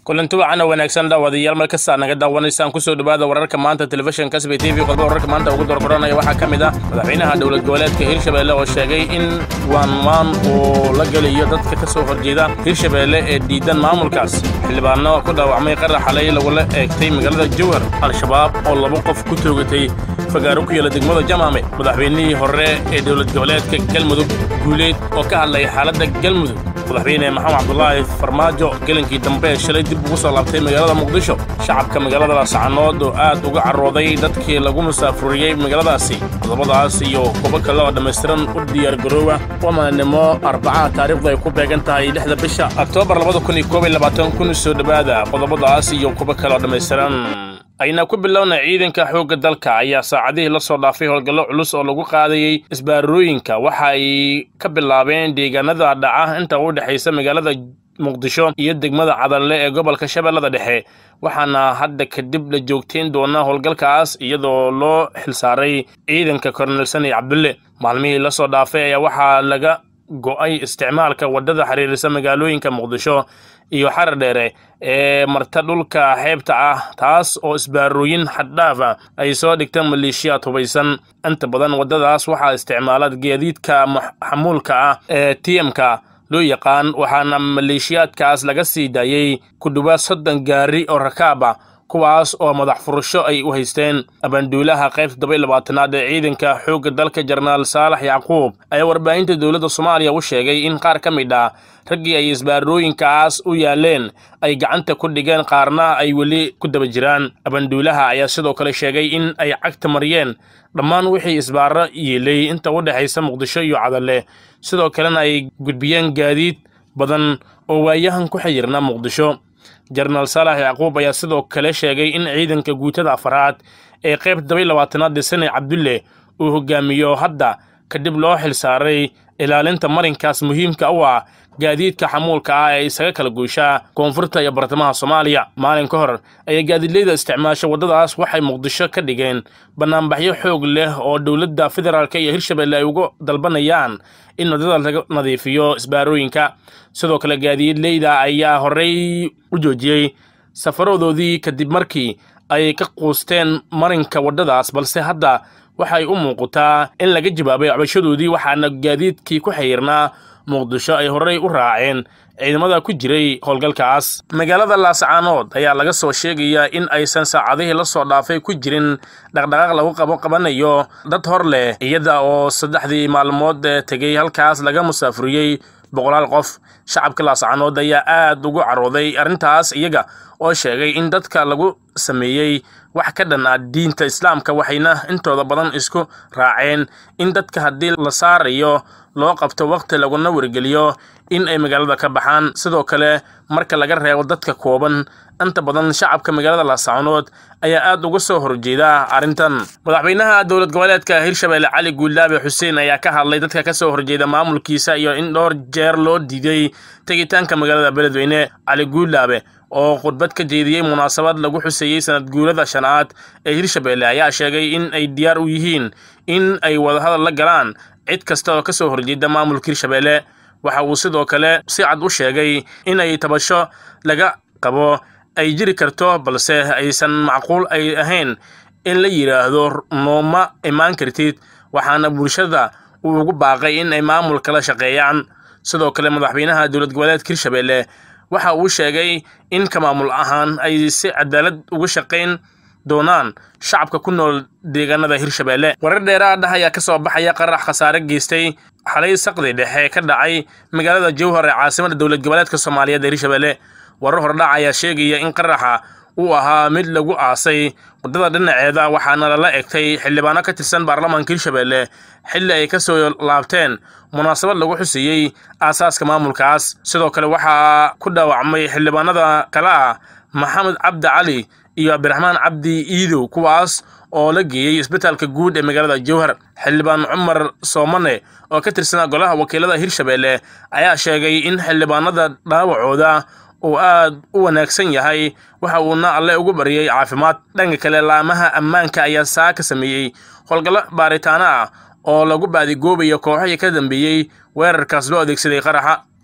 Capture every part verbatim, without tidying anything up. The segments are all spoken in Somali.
kulantu waxana wanaagsan daawadayaal mar kasta naga daawanaysan ku soo dhawaada wararka maanta telefishinka Sbtv qodobada wararka maanta ugu dorgoranaya waxa kamid ah madaxweynaha dawlad goboleedka Hirshabelle oo sheegay in waan waan oo la galiyo dadka ka soo horjeeda Hirshabelle ee diidan maamulkaas xilbaano ku dhaawacmay qarax xalay lagu la eegtay magaalada Jowhar al-shabaab oo laba qof ku toogatay fagaaro ku yaala degmada Jamaame madaxweynihii hore ee dawlad goboleedka Galmudug guuleed oo ka hadlay xaaladda Galmudug madaxweyne maxamed cabdullaahi farmaajo galankii dambe shalay dib ugu soo laabtay magaalada muqdisho shacabka magaalada laascaanood oo aad uga carooday dadkii lagu musaafuriyay magaaladaasi qodobadaas iyo kuba kale oo dhammaystiran u diyaar garoowa waa maalinimo arbacaha taariikhda ay ku beegan tahay lixda bisha oktoobar labada kun iyo koob iyo labaatan kun soo dhawaada qodobadaas iyo kuba kale oo dhammaystiran ayna ku bilowna ciidanka xoogga dalka ayaa saacadihii la soo dhaafay howlgallo culus oo lagu qaadayay isbaarooyinka waxa ay ka bilaabeen deegaanada dhaca inta u dhaxaysa magaalada muqdisho iyo degmada cadalle ee gobolka shabeellada dhexe waxaana hadda kadib la joogteen doona howlgalkaas iyadoo loo xilsaaray ciidanka korneyl sani cabdulle maalmihii la soo dhaafay ayaa waxaa laga go'ay isticmaalka wadada xiriirisa magaalooyinka muqdisho iyo xarar dheere ee marta dhulka xeebta ah taas oo isbaarooyin xad dhaaf ah ay soo dhigtaan maleeshiyaad hubaysan inta badan wadadaas waxaa isticmaalad gaadiidka xamuulka ah ee T M-ka loo yaqaan waxaana maleeshiyaadkaas laga sii daayay ku dhawaad soddon gaari oo rakaab ah kuwaas oo madax furasho ay u haysteen abanduulaha qaybta todoba iyo labaatanaad ee ciidanka xoogga dalka Jenaraal Saalax Yacquub ayaa warbaahinta dawladda Soomaaliya u sheegay in qaar ka mid ah raggii ay isbaarooyinkaas u yaaleen ay gacanta ku dhigeen qaarna ay weli ku daba jiraan abanduulaha ayaa sidoo kale sheegay in ay cagta mariyeen dhammaan wixii isbaaro yeelay inta u dhaxaysa muqdisho iyo cadalle sidoo kalena ay gudbiyeen gaadiid badan oo waayahan ku xiriirna muqdisho Jenaraal Saalax Yacquub ayaa sidoo kale sheegay in ciidanka guutada afraad ee qaybta todoba iyo labaatanaad sane Cabdulle uu hogaamiyo hadda kadib loo xilsaaray ilaalinta marinkaas muhiimka u ah gaadiidka xamuulka ah ee isaga kala goosha koonfurta iyo bartamaha Soomaaliya maalin ka hor ay gaadiidleyda isticmaasho wadadaas waxay muqdisho ka dhigeen banaanbaxyo xoog leh oo dawladda federaalka iyo Hirshabelle ay uga dalbanayaan in wadada laga nadiifiyo isbaarooyinka sidoo kale gaadiidleyda ayaa horey u joojiyay safarodoodii kadib markii ay ka quusteen marinka wadadaas balse hadda waxay u muuqataa in laga jawaabay cabashadoodii waxaana gaadiidkii ku xiriirnaa muqdisho ay horey u raaceen ciidamada ku jiray howlgalkaas magaalada laascaanood ayaa laga soo sheegayaa in aysan saacadihii la soo dhaafay ku jirin dhaqdhaqaaq lagu qabo qabanayo dad hor leh iyada oo saddexdii maalmood tegay halkaas laga musaafuriyay boqolaal qof shacabka laascaanood ayaa aad ugu carooday arrintaas iyaga oo sheegay in dadka lagu sameeyay wax ka dhan ah diinta islaamka waxayna intooda badan isku raaceen in dadka haddii la saarayo loo qabto waqti laguna wargeliyo in ay magaalada ka baxaan sidoo kale marka laga reebo dadka kooban inta badan shacabka magaalada laascaanood ayaa aad uga soo horjeeda arrintan madaxweynaha dawlad goboleedka Hirshabelle Cali Guulaabe Xuseen ayaa ka hadlay dadka ka soo horjeeda maamulkiisa iyo in dhowr jeer loo diiday tagitaanka magaalada beledweyne Cali Guulaabe oo khudbad ka jeediyay munaasabad lagu xuseeyay sanad guurada shanaad ee Hirshabelle ayaa sheegay in ay diyaar u yihiin in ay wada hadal la galaan cid kasta oo ka soo horjeeda maamulka Hirshabelle waxa uu sidoo kale si cad u sheegay in ay tabasho laga qabo ay jiri karto balse aysan macquul ay ahayn in la yiraahdo nooma imaan kartid waxaana bulshada uu ugu baaqay in ay maamulka la shaqeeyaan sidoo kale madaxweynaha dawlad goboleedka Hirshabelle waxa uu sheegay in ka maamul ahaan ay si cadaalad uga shaqeyn doonaan shacabka ku nool deegaanada Hirshabelle warar dheeraad ah ayaa ka soo baxaya qarax khasaare geystay xalay saqdi dhexe ka dhacay magaalada Jowhar ee caasimadda dawlad goboleedka Soomaaliya ee Hirshabelle warar hordhac ayaa sheegaya in qaraxa uu ahaa mid lagu aasay wadada dhinaceeda waxaana la egtay xildhibaano ka tirsan baarlamaanka Hirshabelle xilli ay ka soo laabteen munaasabad lagu xuseeyay aasaaska maamulkaas sidoo kale waxaa ku dhaawacmay xildhibaanada kala ah Maxamed Cabdi Cali iyo Abdiraxmaan Cabdi Iidow kuwaas oo la geeyay isbitaalka guud ee magaalada Jowhar xildhibaan Cumar Soomane oo ka tirsan golaha wakiilada Hirshabelle ayaa sheegay in xildhibaanada dhaawacooda uu aad u wanaagsan yahay waxa uuna alle ugu bariyay caafimaad dhanka kale laamaha ammaanka ayaa saa ka sameeyay howlgallo baaritaano ah oo lagu baadigoobayo kooxihii ka dambeeyay weerarkaas loo adeegsaday qaraxa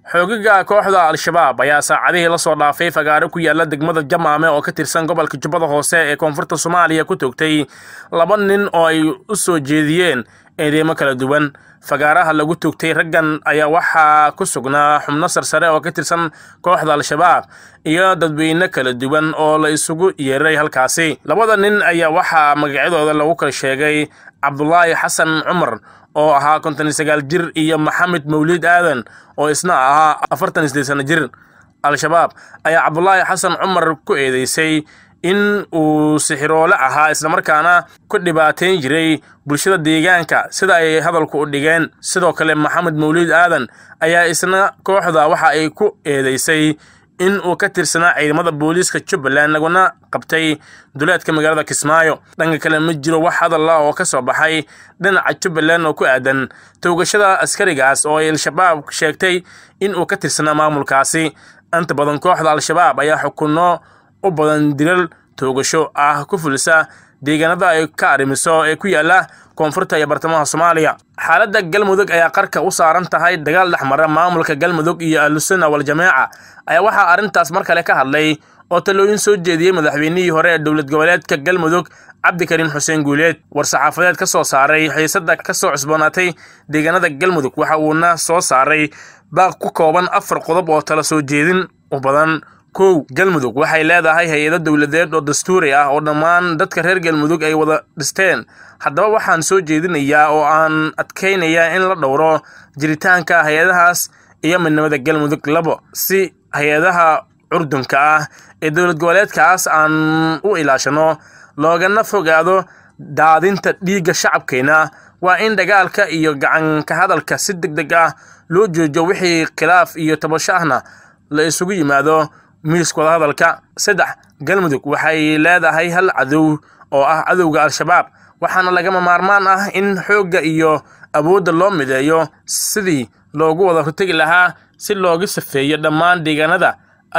xoogaga kooxda al-shabaab ayaa saacadihii la soo dhaafay fagaaro ku yaala degmada Jamaame oo ka tirsan gobolka Jubbada Hoose ee koonfurta Soomaaliya ku toogtay laba nin oo ay u soo jeediyeen eedeymo kala duwan. fagaaraha lagu toogtay raggan ayaa waxaa ku sugnaa xubno sarsare oo ka tirsan kooxda al-shabaab iyo dadweyne kala duwan oo la isugu yeeray halkaasi. labada nin ayaa waxaa magacyadooda lagu kala sheegay Cabdullaahi Xasan Cumar oo ahaa konton iyo sagaal jir iyo Maxamed Mawlid Aadan oo isna ahaa afartan iyo siddeed sano jir. al-shabaab ayaa Cabdullaahi Xasan Cumar ku eedeysay in uu sixiroole ahaa isla markaana ku dhibaateyn jiray bulshada deegaanka sida ay hadalku u dhigeen. sidoo kale Maxamed Mawlid Aadan ayaa isna kooxda waxa ay ku eedeysay in uu ka tirsanaa ciidamada booliiska Jubbaland laguna qabtay duleedka magaalada Kismaayo. dhanka kale ma jiro wax hadal ah oo ka soo baxay dhinaca Jubbaland oo ku aadan toogashada askarigaas oo ay al-shabaab sheegtay in uu ka tirsanaa maamulkaasi. inta badan kooxda al-shabaab ayaa xukuno u badan dilal toogasho ah ku fulisa deegaanada ay ka arrimiso ee ku yaala koonfurta iyo bartamaha Soomaaliya. xaaladda Galmudug ayaa qarka u saaran tahay dagaal dhexmara maamulka Galmudug iyo ahlusunna wal jameeca ayaa waxa arintaas mar kale ka hadlay oo talooyin soo jeediyay madaxweynihii hore ee dowlad goboleedka Galmudug Cabdikarim Xuseen Guuleed. war-saxaafadeed ka soo saaray xiisada ka soo cusboonaatay deegaanada Galmudug waxa uuna soo saaray baaq ku kooban afar qodob oo tala soo jeedin u badan. kow Galmudug waxay leedahay hay'ado dawladeed oo dastuuri ah oo dhammaan dadka reer Galmudug ay wada dhisteen. haddaba waxaan soo jeedinayaa oo aan adkeynayaa in la dhowro jiritaanka hay'adahaas iyo midnimada Galmudug. labo si hay'adaha curdunka ah ee dowlad goboleedkaas aan u ilaashano loogana fogaado daadinta dhiigga shacabkeena waa in dagaalka iyo gacan ka hadalka si degdeg ah loo joojiyo wixii khilaaf iyo tabasho ahna la isugu yimaado miiska wada hadalka. saddex Galmudug waxay leedahay hal cadow oo ah cadowga al-shabaab waxaana lagama maarmaan ah in xoogga iyo awoodda loo mideeyo sidii loogu wada hortagi lahaa si looga safeeyo dhammaan deegaanada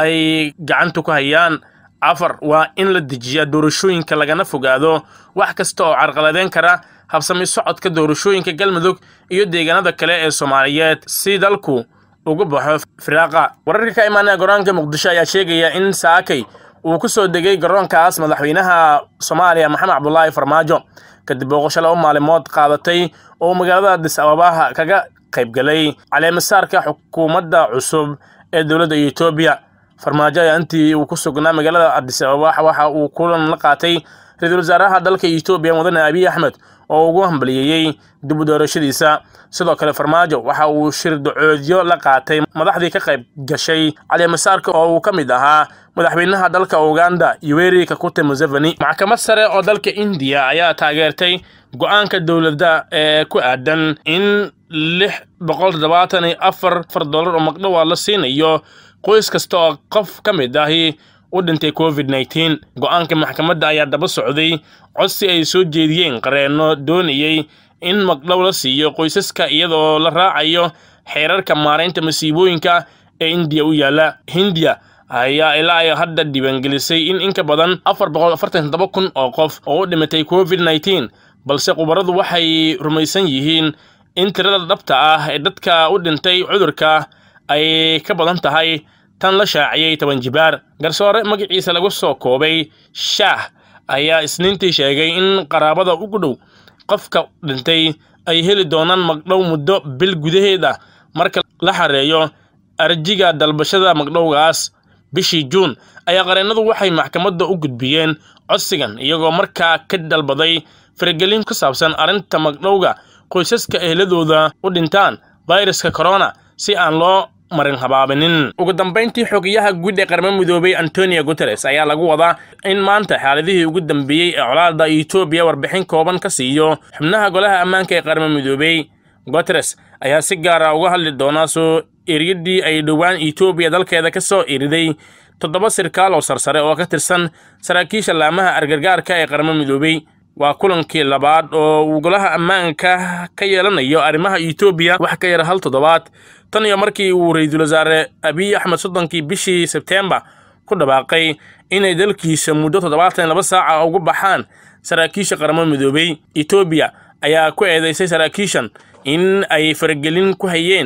ay gacanta ku hayaan. afar waa in la dejiyaa doorashooyinka lagana fogaado wax kasta oo carqaladeyn kara habsami socodka doorashooyinka Galmudug iyo deegaanada kale ee Soomaaliyeed si dalku ugu baxo firaaqa. wararka ka imaanaya garoonka Muqdisho ayaa sheegaya in saakay uu ku soo degay garoonkaas madaxweynaha Soomaaliya Maxamed Cabdullaahi Farmaajo kadib booqasho laba maalmood qaadatay oo magaalada Addis Ababa kaga qayb galay caleemasaarka xukuumadda cusub ee dowladda Itoobiya. Farmaajo ayaa intii uu ku sugnaa magaalada Addis Ababa waxa uu kulan la qaatay ra'iisul wasaaraha dalka Itoobiya Mudane Abiy Ahmed oo ugu hambalyeeyay dib u doorashadiisa. sidoo kale Farmaajo waxa uu shir ducoodyo la qaatay madaxdii ka qayb gashay caleemasaarka oo uu ka mid ahaa madaxweynaha dalka Uganda Yoweri Kaguta Museveni. maxkamad sare oo dalka India ayaa taageertay go'aanka dowladda ee ku aadan in lix boqol todobaatan iyo afar dollar oo magdhow la siinayo qoys kasta oo qof ka mid ahi u dhintay covid nineteen. go'aanka maxkamadda ayaa daba socday codsi ay soo jeediyeen qareeno doonayay in magdhow la siiyo qoysaska iyadoo la raacayo xeerarka maareynta masiibooyinka ee India u yaala. Hindiya ayaa ilaa hadda diiwaangelisay in in ka badan afar boqol afartan iyo toddoba kun oo qof oo u dhimatay covid nineteen, balse khubaradu waxay rumaysan yihiin in tirada dhabta ah ee dadka u dhintay cudurka ay ka badan tahay tan la shaaciyay toban jibaar. garsoore magaciisa lagu soo koobay Shaah ayaa isniintii sheegay in qaraabada ugu dhow qofka dhintay ay heli doonaan magdhow muddo bil gudaheeda marka la xareeyo arjiga dalbashada magdhowgaas. bishii Juun ayaa qareenadu waxay maxkamadda u gudbiyeen codsigan iyagoo markaa ka dalbaday faragelin ku saabsan arinta magdhowga qoysaska ehladooda u dhintaan viruska corona si aan loo marin habaabinin. ugu dambeyntii xogayaha guud ee qaramada midoobay Antonio Guterres ayaa lagu wadaa in maanta xaaladihii ugu dambeeyay ee colaadda Itoobiya warbixin kooban ka siiyo xubnaha golaha ammaanka ee qaramada midoobay. Guterres ayaa si gaar ah uga hadli doona soo eriyadii ay dhowaan Itoobiya dalkeeda ka soo eriday toddoba sarkaal oo sarsare oo ka tirsan saraakiisha laamaha argagaarka ee qaramada midoobay. waa kulankii labaad oo uu golaha ammaanka ka yeelanayo arrimaha Itoobiya wax ka yar hal toddobaad tan iyo markii uu ra'iisul wasaare Abiy Ahmed soddonkii bishii September ku dhawaaqay inay dalkiisa muddo toddobaatan iyo laba saac ugu baxaan saraakiisha qaramada midoobay. Itoobiya ayaa ku eedeysay saraakiishan in ay faragelin ku hayeen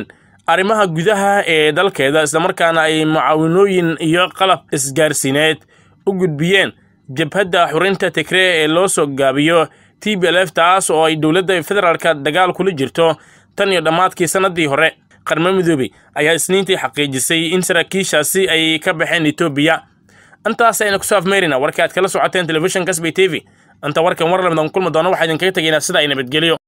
arrimaha gudaha ee dalkeeda isla markaana ay mucaawinooyin iyo qalab isgaarsiineed u gudbiyeen jabhadda xurinta Tigray ee loo soo gaabiyo T B L F taas oo ay dowladda federaalka dagaal kula jirto tan iyo dhamaadkii sanadii hore. Qaramada Midoobay ayaa isniintii xaqiijisay in saraakiishaasi ay ka baxeen Ethiopia. Antaas ayna ku saafmeerina warka aad kala socoteen telefishinka S B T V. Anta warkan war lamadan kulma doona waxa idin kaga tageynaa sida ay nabadgeliyo.